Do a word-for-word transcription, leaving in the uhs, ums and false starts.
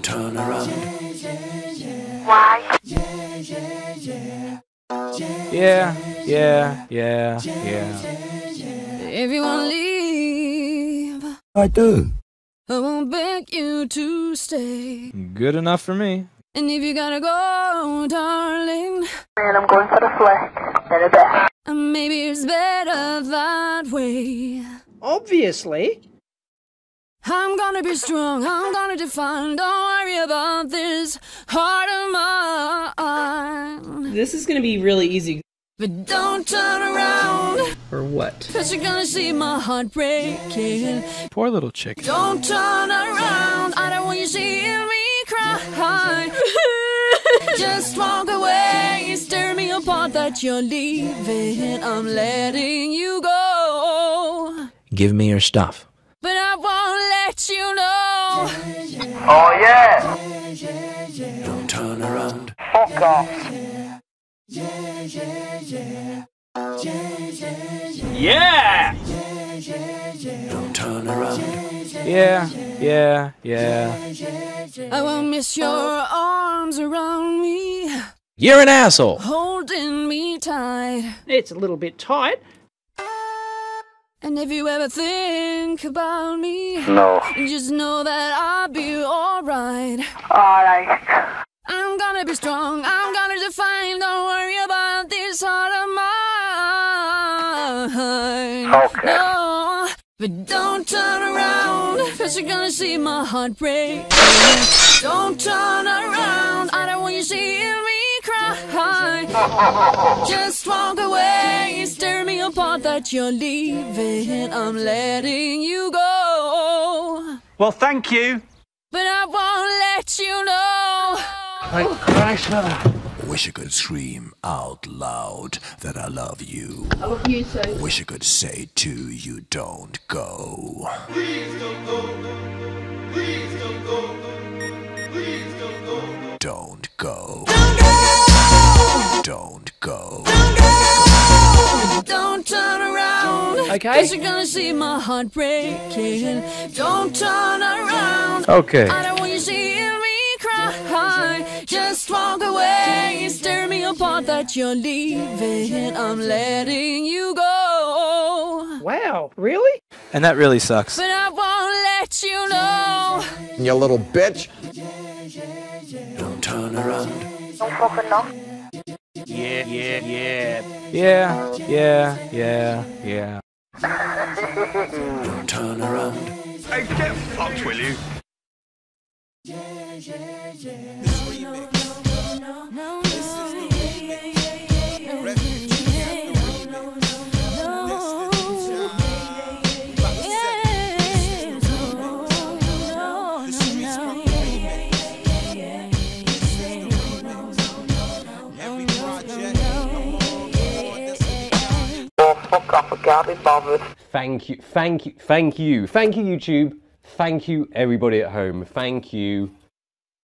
turn around. Why? Yeah, yeah, yeah, yeah. If you wanna leave, I do. I won't beg you to stay. Good enough for me. And if you gotta go, darling, And I'm going for the flick. In a bit. maybe it's better that way. Obviously. I'm gonna be strong, I'm gonna define. Don't worry about this heart of mine. This is gonna be really easy. But don't turn around, Or what? cause you're gonna see my heart breaking. Poor little chicken. Don't turn around, I don't want you seeing me cry. Just walk away, stir me apart that you're leaving. I'm letting you go, Give me your stuff. but I won't let you know. Oh yeah! Don't turn around. Fuck off. Yeah! Don't turn around. Yeah, yeah, yeah. I won't miss your arms around me, You're an asshole. holding me tight. It's a little bit tight. And if you ever think about me, No. just know that I'll be alright. Alright. I'm gonna be strong, I'm gonna define. Don't worry about this heart of mine. Okay. No, but don't turn around, cause you're gonna see my heart break. Don't turn around, I don't want you seeing me cry. Just walk away, stir me apart that you're leaving. I'm letting you go, Well, thank you. but I won't let you know. Thank Christ for that. Wish I could scream out loud that I love you. I love you too. Wish I could say to you, don't go. Don't go. Don't go. Don't turn around, Okay. cause you're gonna see my heart breaking. Don't turn around, Okay. I don't want you seeing me cry. Just walk away, stir me apart that you're leaving. I'm letting you go, Wow, really? And that really sucks. but I won't let you know. You little bitch. Don't turn around. Don't fucking know. Yeah, yeah, yeah. Yeah, yeah, yeah, yeah. Don't turn around. Hey, get fucked, will you? Oh, fuck off. I can't be bothered. Thank you, thank you, thank you, thank you, YouTube. Thank you, everybody at home. Thank you.